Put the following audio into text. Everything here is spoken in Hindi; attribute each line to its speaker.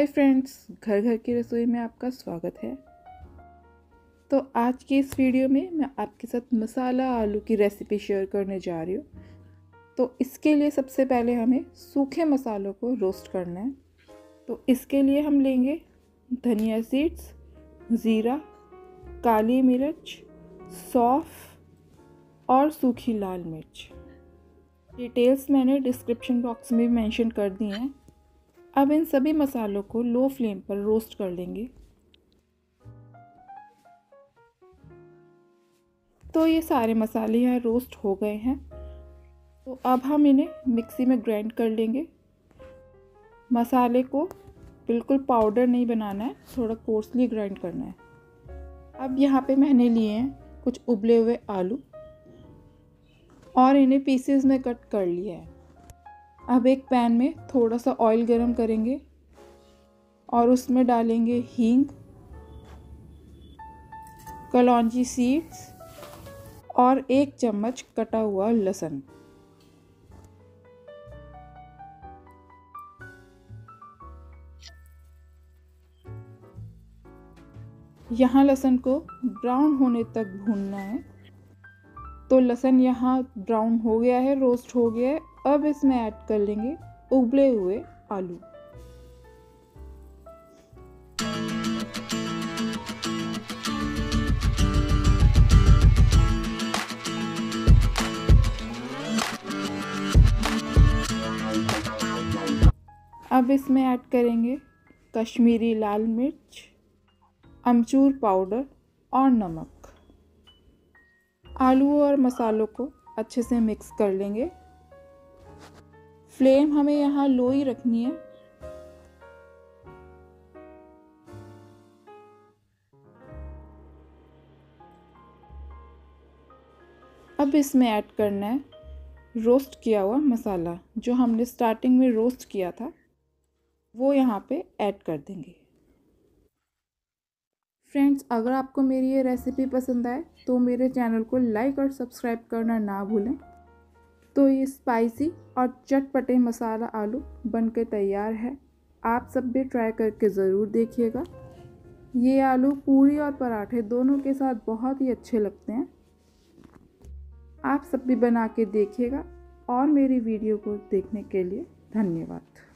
Speaker 1: हाय फ्रेंड्स, घर घर की रसोई में आपका स्वागत है। तो आज की इस वीडियो में मैं आपके साथ मसाला आलू की रेसिपी शेयर करने जा रही हूँ। तो इसके लिए सबसे पहले हमें सूखे मसालों को रोस्ट करना है। तो इसके लिए हम लेंगे धनिया सीड्स, ज़ीरा, काली मिर्च, सौंफ और सूखी लाल मिर्च। डिटेल्स मैंने डिस्क्रिप्शन बॉक्स में भी मेंशन कर दी हैं। अब इन सभी मसालों को लो फ्लेम पर रोस्ट कर लेंगे। तो ये सारे मसाले यहाँ रोस्ट हो गए हैं। तो अब हम इन्हें मिक्सी में ग्राइंड कर लेंगे। मसाले को बिल्कुल पाउडर नहीं बनाना है, थोड़ा कोर्सली ग्राइंड करना है। अब यहाँ पे मैंने लिए हैं कुछ उबले हुए आलू और इन्हें पीसेस में कट कर लिया है। अब एक पैन में थोड़ा सा ऑयल गरम करेंगे और उसमें डालेंगे हींग, कलौंजी सीड्स और 1 चम्मच कटा हुआ लहसुन। यहाँ लहसुन को ब्राउन होने तक भूनना है। तो लहसुन यहाँ ब्राउन हो गया है, रोस्ट हो गया है। अब इसमें ऐड कर लेंगे उबले हुए आलू। अब इसमें ऐड करेंगे कश्मीरी लाल मिर्च, अमचूर पाउडर और नमक। आलू और मसालों को अच्छे से मिक्स कर लेंगे। फ्लेम हमें यहाँ लो ही रखनी है। अब इसमें ऐड करना है रोस्ट किया हुआ मसाला। जो हमने स्टार्टिंग में रोस्ट किया था वो यहाँ पे ऐड कर देंगे। फ्रेंड्स, अगर आपको मेरी ये रेसिपी पसंद आए तो मेरे चैनल को लाइक और सब्सक्राइब करना ना भूलें। तो ये स्पाइसी और चटपटे मसाला आलू बनकर तैयार है। आप सब भी ट्राई करके ज़रूर देखिएगा। ये आलू पूरी और पराठे दोनों के साथ बहुत ही अच्छे लगते हैं। आप सब भी बना के देखिएगा और मेरी वीडियो को देखने के लिए धन्यवाद।